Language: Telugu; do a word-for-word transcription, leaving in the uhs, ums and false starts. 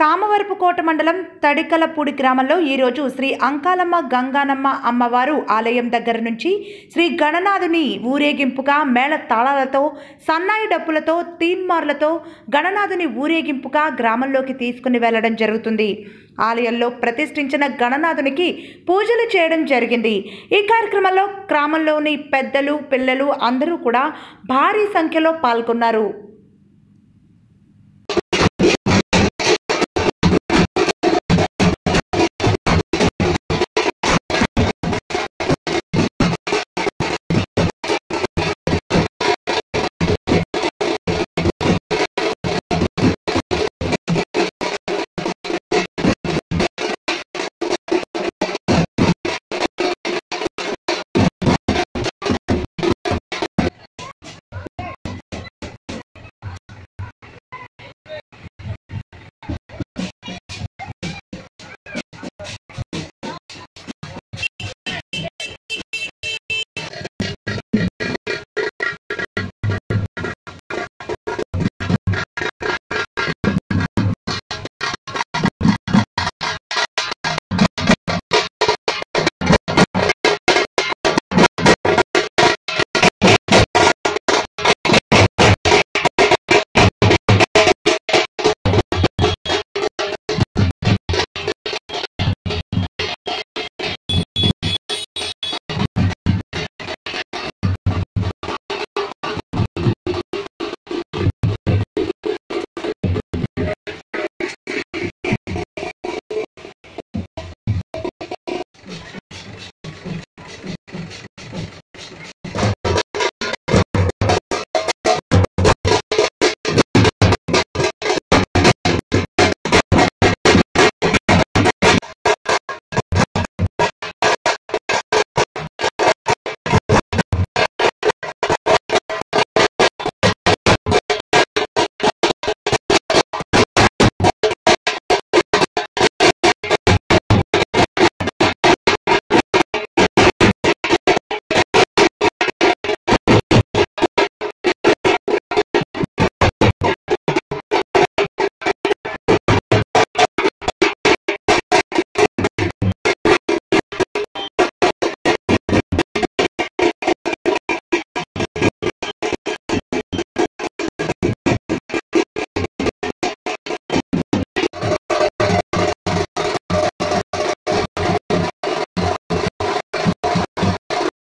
కామవరపుకోట మండలం తడికలపూడి గ్రామంలో ఈరోజు శ్రీ అంకాలమ్మ గంగానమ్మ అమ్మవారు ఆలయం దగ్గర నుంచి శ్రీ గణనాథుని ఊరేగింపుగా మేళ తాళాలతో సన్నాయి డప్పులతో తీన్మార్లతో గణనాథుని ఊరేగింపుగా గ్రామంలోకి తీసుకుని వెళ్లడం జరుగుతుంది. ఆలయంలో ప్రతిష్ఠించిన గణనాథునికి పూజలు చేయడం జరిగింది. ఈ కార్యక్రమంలో గ్రామంలోని పెద్దలు పిల్లలు అందరూ కూడా భారీ సంఖ్యలో పాల్గొన్నారు.